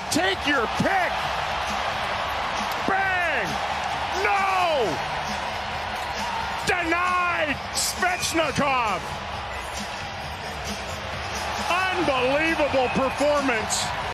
Take your pick. Bang! No! Denied! Svechnikov! Unbelievable performance.